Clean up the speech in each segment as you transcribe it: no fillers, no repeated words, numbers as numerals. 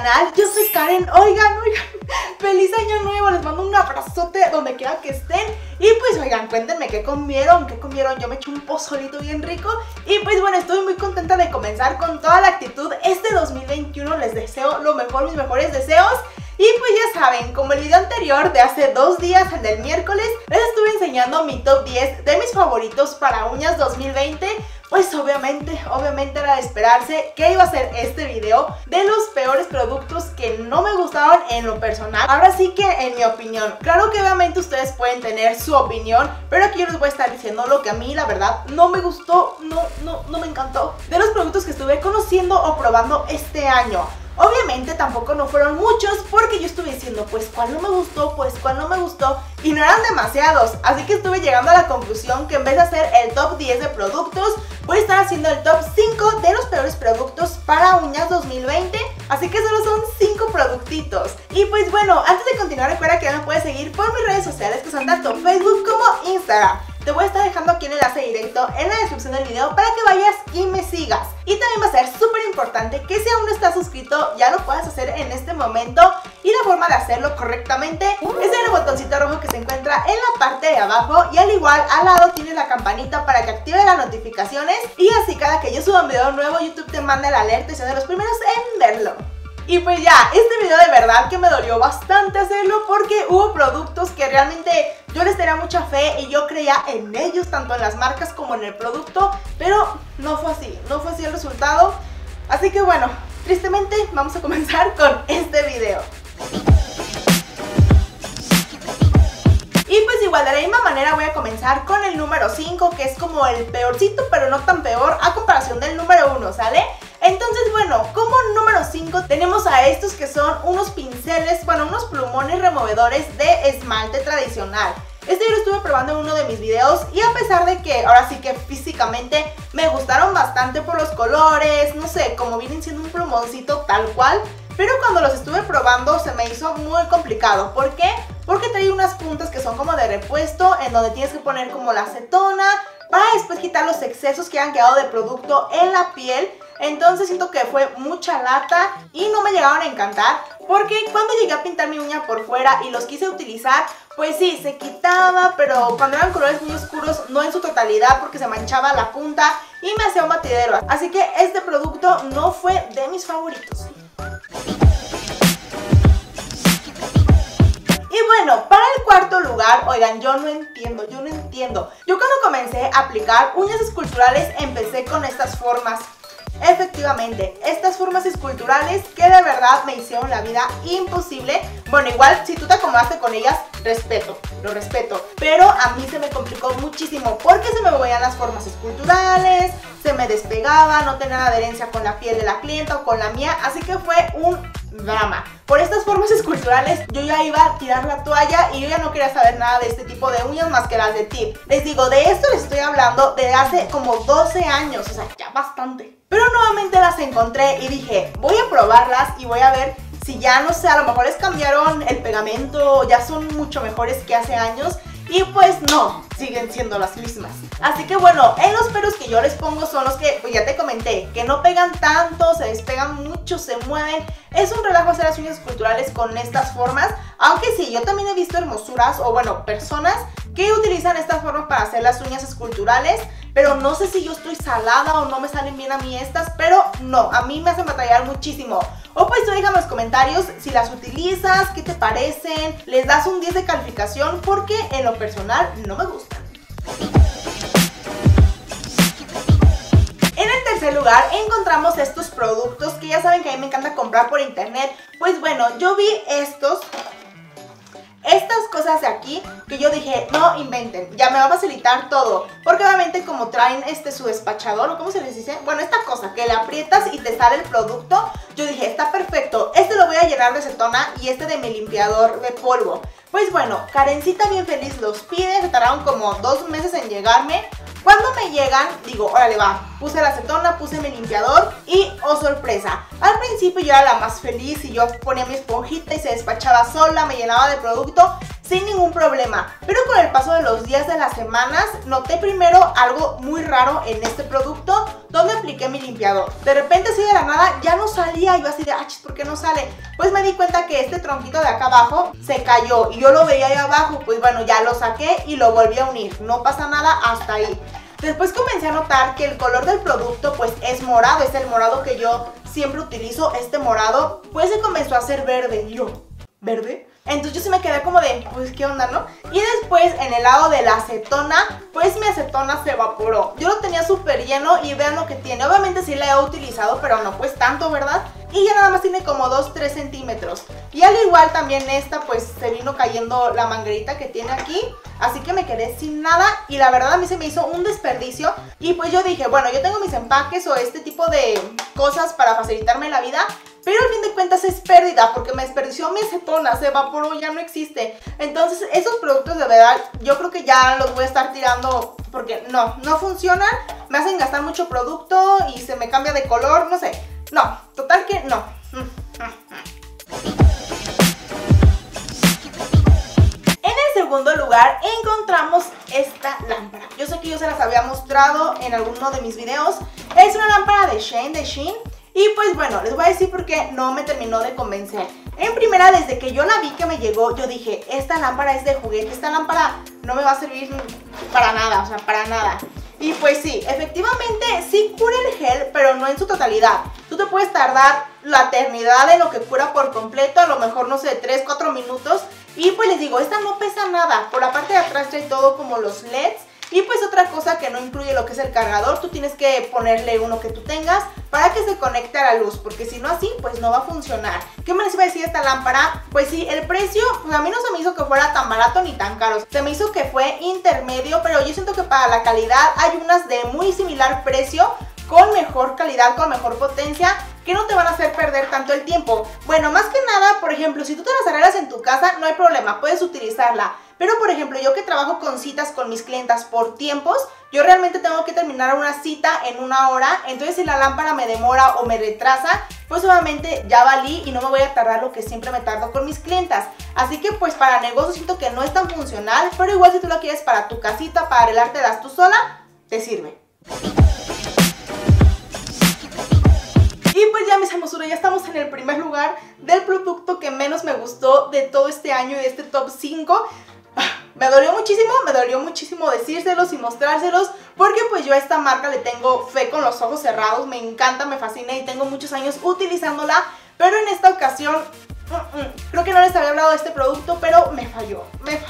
canal, yo soy Karen. Oigan, feliz año nuevo, les mando un abrazote donde quiera que estén. Y pues oigan, cuéntenme qué comieron, yo me eché un pozolito bien rico. Y pues bueno, estoy muy contenta de comenzar con toda la actitud este 2021, les deseo lo mejor, mis mejores deseos. Y pues ya saben, como el video anterior de hace 2 días, el del miércoles, les estuve enseñando mi top 10 de mis favoritos para uñas 2020. Pues obviamente era de esperarse que iba a ser este video de los peores productos que no me gustaron en lo personal. Ahora sí que en mi opinión, claro que obviamente ustedes pueden tener su opinión, pero aquí yo les voy a estar diciendo lo que a mí la verdad no me gustó, no me encantó de los productos que estuve conociendo o probando este año. Obviamente tampoco no fueron muchos porque yo estuve diciendo pues cuál no me gustó, y no eran demasiados, así que estuve llegando a la conclusión que en vez de hacer el top 10 de productos voy a estar haciendo el top 5 de los peores productos para uñas 2020, así que solo son 5 productitos. Y pues bueno, antes de continuar recuerda que ya me puedes seguir por mis redes sociales que son tanto Facebook como Instagram. Te voy a estar dejando aquí el enlace directo en la descripción del video para que vayas y me sigas. Y también va a ser súper importante que si aún no estás suscrito ya lo puedas hacer en este momento. Y la forma de hacerlo correctamente es en el botoncito rojo que se encuentra en la parte de abajo. Y al igual al lado tienes la campanita para que active las notificaciones. Y así cada que yo suba un video nuevo YouTube te manda el alerta y seas de los primeros en verlo. Y pues ya, este video de verdad que me dolió bastante hacerlo porque hubo productos que realmente yo les tenía mucha fe y yo creía en ellos, tanto en las marcas como en el producto, pero no fue así el resultado. Así que bueno, tristemente vamos a comenzar con este video. Y pues igual de la misma manera voy a comenzar con el número 5, que es como el peorcito, pero no tan peor a comparación del número 1, ¿sale? Entonces bueno, como número 5 tenemos a estos que son unos pinceles, bueno, unos plumones removedores de esmalte tradicional. Este yo lo estuve probando en uno de mis videos y a pesar de que ahora sí que físicamente me gustaron bastante por los colores, no sé, como vienen siendo un plumoncito tal cual, pero cuando los estuve probando se me hizo muy complicado. ¿Por qué? Porque trae unas puntas que son como de repuesto en donde tienes que poner como la acetona para después quitar los excesos que han quedado de producto en la piel. Entonces siento que fue mucha lata y no me llegaron a encantar porque cuando llegué a pintar mi uña por fuera y los quise utilizar, pues sí, se quitaba, pero cuando eran colores muy oscuros, no en su totalidad porque se manchaba la punta y me hacía un batidero. Así que este producto no fue de mis favoritos. Y bueno, para el cuarto lugar, oigan, yo no entiendo. Yo cuando comencé a aplicar uñas esculturales empecé con estas formas. Efectivamente, estas formas esculturales que de verdad me hicieron la vida imposible. Bueno, igual si tú te acomodaste con ellas, lo respeto, pero a mí se me complicó muchísimo porque se me movían las formas esculturales, se me despegaba, no tenía adherencia con la piel de la clienta o con la mía, así que fue un drama. Por estas formas esculturales yo ya iba a tirar la toalla y yo ya no quería saber nada de este tipo de uñas más que las de Tip. Les digo, de esto les estoy hablando desde hace como 12 años, o sea, ya bastante. Pero nuevamente las encontré y dije, voy a probarlas y voy a ver si ya, no sé, a lo mejor les cambiaron el pegamento, ya son mucho mejores que hace años. Y pues no, siguen siendo las mismas. Así que bueno, en los peros que yo les pongo son los que, pues ya te comenté, que no pegan tanto, se despegan mucho, se mueven. Es un relajo hacer las uñas esculturales con estas formas. Aunque sí, yo también he visto hermosuras o bueno, personas que utilizan estas formas para hacer las uñas esculturales. Pero no sé si yo estoy salada o no me salen bien a mí estas, pero no, a mí me hacen batallar muchísimo. O pues tú déjame en los comentarios si las utilizas, qué te parecen, les das un 10 de calificación porque en lo personal no me gustan. En el tercer lugar encontramos estos productos que ya saben que a mí me encanta comprar por internet. Pues bueno, yo vi estas cosas de aquí que yo dije, no inventen, ya me va a facilitar todo. Porque obviamente como traen su despachador, o cómo se les dice, bueno, esta cosa que le aprietas y te sale el producto, yo dije, está perfecto, este lo voy a llenar de acetona y este de mi limpiador de polvo. Pues bueno, Karencita bien feliz los pide, se tardaron como 2 meses en llegarme. Cuando me llegan, digo, órale va, puse la acetona, puse mi limpiador y, oh sorpresa, al principio yo era la más feliz y yo ponía mi esponjita y se despachaba sola, me llenaba de producto. sin ningún problema. Pero con el paso de los días, de las semanas, noté primero algo muy raro en este producto, donde apliqué mi limpiador. De repente así de la nada ya no salía, y yo así de, ah, ¿por qué no sale? Pues me di cuenta que este tronquito de acá abajo se cayó y yo lo veía ahí abajo. Pues bueno, ya lo saqué y lo volví a unir, no pasa nada hasta ahí. Después comencé a notar que el color del producto pues es morado, es el morado que yo siempre utilizo, este morado, pues se comenzó a hacer verde. Y yo, ¿verde? Entonces yo sí me quedé como de, pues qué onda, ¿no? Y después en el lado de la acetona, pues mi acetona se evaporó. Yo lo tenía súper lleno y vean lo que tiene. Obviamente sí la he utilizado, pero no pues tanto, ¿verdad? Y ya nada más tiene como 2-3 centímetros. Y al igual también esta pues se vino cayendo la manguerita que tiene aquí. Así que me quedé sin nada y la verdad a mí se me hizo un desperdicio. Y pues yo dije, bueno, yo tengo mis empaques o este tipo de cosas para facilitarme la vida, pero al fin de cuentas es pérdida porque me desperdició mi acetona, se evaporó, ya no existe. Entonces esos productos de verdad yo creo que ya los voy a estar tirando porque no funcionan. Me hacen gastar mucho producto y se me cambia de color, no sé. No, total que no. En el segundo lugar encontramos esta lámpara. Yo sé que yo se las había mostrado en alguno de mis videos. Es una lámpara de Shein. Y pues bueno, les voy a decir por qué no me terminó de convencer. En primera, desde que yo la vi que me llegó, yo dije, esta lámpara es de juguete, esta lámpara no me va a servir para nada, o sea, para nada. Y pues sí, efectivamente sí cura el gel, pero no en su totalidad. Tú te puedes tardar la eternidad en lo que cura por completo, a lo mejor, no sé, 3-4 minutos. Y pues les digo, esta no pesa nada, por la parte de atrás trae todo como los LEDs. Y pues otra cosa que no incluye lo que es el cargador, tú tienes que ponerle uno que tú tengas para que se conecte a la luz, porque si no así, pues no va a funcionar. ¿Qué me les iba a decir esta lámpara? Pues sí, el precio, pues a mí no se me hizo que fuera tan barato ni tan caro. Se me hizo que fue intermedio, pero yo siento que para la calidad hay unas de muy similar precio, con mejor calidad, con mejor potencia, que no te van a hacer perder tanto el tiempo. Bueno, más que nada, por ejemplo, si tú te las arreglas en tu casa, no hay problema, puedes utilizarla. Pero por ejemplo, yo que trabajo con citas con mis clientas por tiempos, yo realmente tengo que terminar una cita en 1 hora. Entonces si la lámpara me demora o me retrasa, pues obviamente ya valí y no me voy a tardar lo que siempre me tardo con mis clientas. Así que pues para negocios siento que no es tan funcional, pero igual si tú la quieres para tu casita, para arreglártelas tú sola, te sirve. Y pues ya mis hermosuras, ya estamos en el primer lugar del producto que menos me gustó de todo este año y de este top 5. Me dolió muchísimo decírselos y mostrárselos, porque pues yo a esta marca le tengo fe con los ojos cerrados, me encanta, me fascina y tengo muchos años utilizándola, pero en esta ocasión creo que no les había hablado de este producto, pero me falló.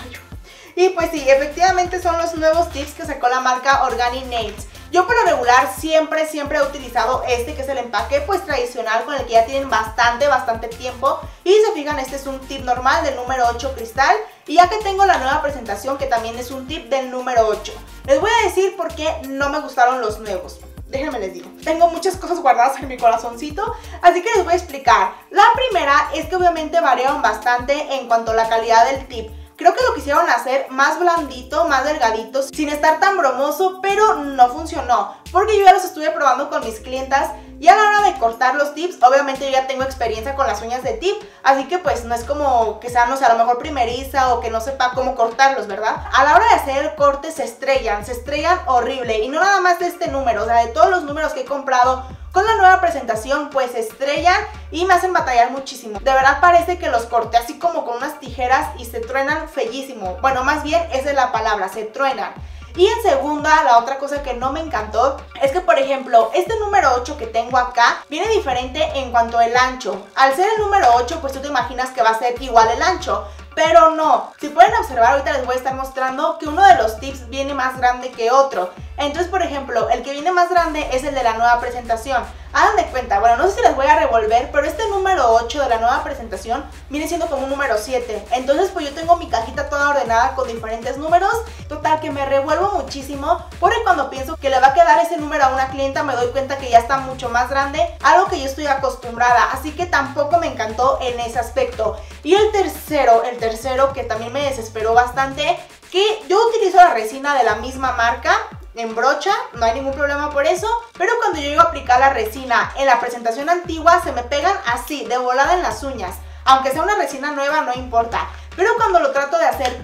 Y pues sí, efectivamente son los nuevos tips que sacó la marca Organic Nails. Yo por lo regular siempre he utilizado este, que es el empaque pues tradicional, con el que ya tienen bastante tiempo. Y si se fijan, este es un tip normal del número 8 cristal. Y ya que tengo la nueva presentación, que también es un tip del número 8. Les voy a decir por qué no me gustaron los nuevos. Déjenme les digo, tengo muchas cosas guardadas en mi corazoncito, así que les voy a explicar. La primera es que obviamente variaron bastante en cuanto a la calidad del tip. Creo que lo quisieron hacer más blandito, más delgadito, sin estar tan bromoso, pero no funcionó. Porque yo ya los estuve probando con mis clientas y a la hora de cortar los tips, obviamente yo ya tengo experiencia con las uñas de tip, así que pues no es como que sea, no sé, a lo mejor primeriza o que no sepa cómo cortarlos, ¿verdad? A la hora de hacer el corte se estrellan horrible. Y no nada más de este número, o sea, de todos los números que he comprado con la nueva presentación, pues se estrellan y me hacen batallar muchísimo. De verdad parece que los corté así como con unas tijeras y se truenan fellísimo. Bueno, más bien esa es la palabra, se truenan. Y en segunda, la otra cosa que no me encantó es que, por ejemplo, este número 8 que tengo acá viene diferente en cuanto al ancho. Al ser el número 8, pues tú te imaginas que va a ser igual el ancho, pero no. Si pueden observar, ahorita les voy a estar mostrando que uno de los tips viene más grande que otro. Entonces, por ejemplo, el que viene más grande es el de la nueva presentación. Hagan de cuenta, bueno, no sé si les voy a revolver, pero este número 8 de la nueva presentación viene siendo como un número 7. Entonces, pues yo tengo mi cajita toda ordenada con diferentes números. Total, que me revuelvo muchísimo, porque cuando pienso que le va a quedar ese número a una clienta, me doy cuenta que ya está mucho más grande, algo que yo estoy acostumbrada. Así que tampoco me encantó en ese aspecto. Y el tercero que también me desesperó bastante, que yo utilizo la resina de la misma marca en brocha, no hay ningún problema por eso, pero cuando yo llego a aplicar la resina en la presentación antigua se me pegan así, de volada en las uñas. Aunque sea una resina nueva no importa, pero cuando lo trato de hacer...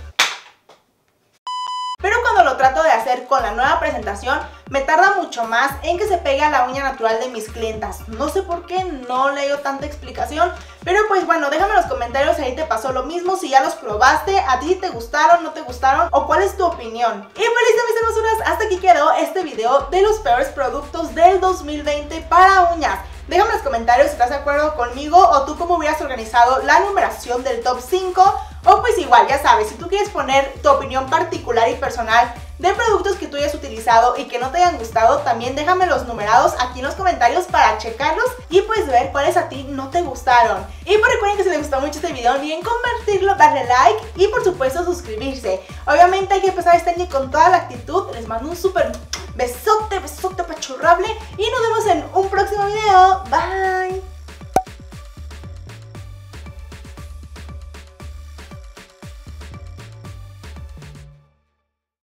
con la nueva presentación, me tarda mucho más en que se pegue a la uña natural de mis clientas. No sé por qué, no leo tanta explicación, pero pues bueno, déjame en los comentarios si ahí te pasó lo mismo, si ya los probaste, a ti te gustaron, no te gustaron, o cuál es tu opinión. Y pues listo, mis hermosuras, hasta aquí quedó este video de los peores productos del 2020 para uñas. Déjame en los comentarios si estás de acuerdo conmigo o tú cómo hubieras organizado la numeración del top 5. O pues igual, ya sabes, si tú quieres poner tu opinión particular y personal de productos que tú hayas utilizado y que no te hayan gustado, también déjame los numerados aquí en los comentarios para checarlos y pues ver cuáles a ti no te gustaron. Y pues recuerden que si les gustó mucho este video, no olviden compartirlo, darle like y por supuesto suscribirse. Obviamente hay que empezar este año con toda la actitud. Les mando un súper besote, besote apachurrable y nos vemos en un próximo video. Bye.